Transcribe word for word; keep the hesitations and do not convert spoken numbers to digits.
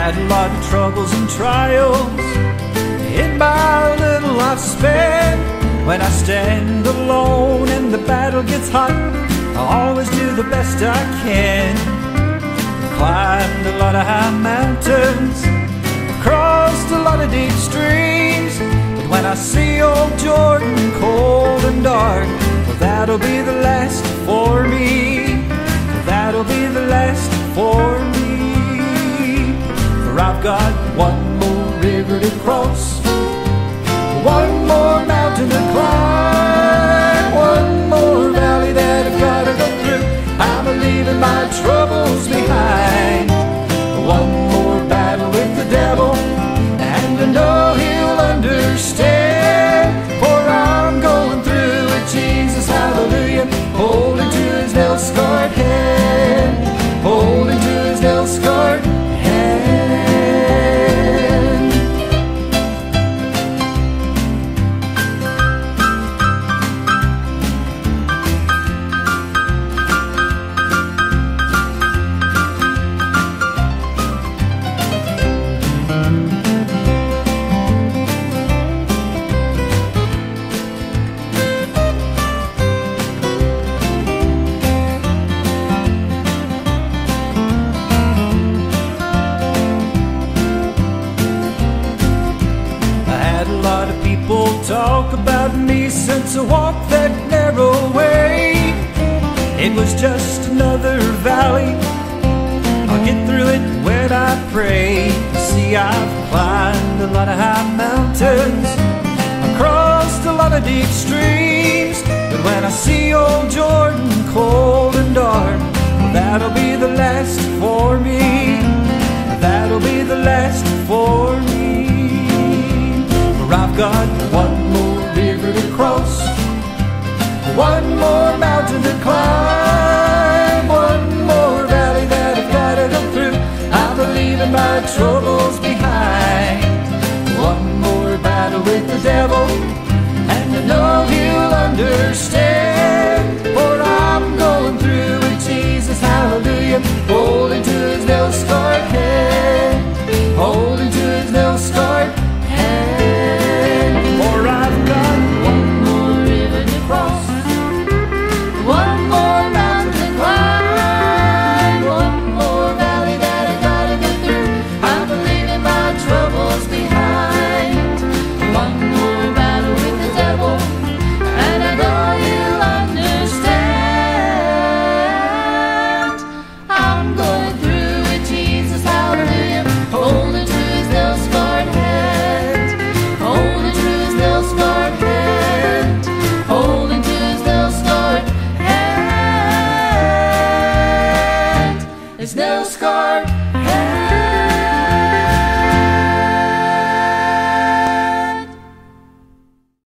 had a lot of troubles and trials in my little life span. When I stand alone and the battle gets hot, I always do the best I can. Climbed a lot of high mountains, crossed a lot of deep streams, but when I see old Jordan cold and dark, well, that'll be the last for me. Well, that'll be the last for me. For I've got one more river to cross, one more mountain to climb, one more valley that I've got to go through. I'm leaving my troubles behind. One more battle with the devil, and I know he'll understand. For I'm going through with Jesus, hallelujah, holding to his nail-scarred hand, holding to his nail-scarred hand. Talk about me since I walked that narrow way. It was just another valley, I'll get through it when I pray. See, I've climbed a lot of high mountains, I've crossed a lot of deep streams, but when I see old Jordan cold and dark, well, that'll be the last for me. That'll be the last for me. For I've got one more river to cross, one more mountain to climb, one more valley that I've got to go through. I'm leaving my troubles behind. One more battle with the devil, and I know he'll understand. For I'm going through with Jesus, hallelujah, holding to his nail-scarred hand, holding to his nail-scarred hand. For I've got one more river to cross, one more mountain to climb, one more valley that I gotta go through. I'm leaving my troubles behind. One more battle with the devil, and I know you'll understand. I'm going through with Jesus, hallelujah, holding to his nail-scarred hand, holding to his nail-scarred hand, holding to his nail-scarred hand, his nail-scarred hand.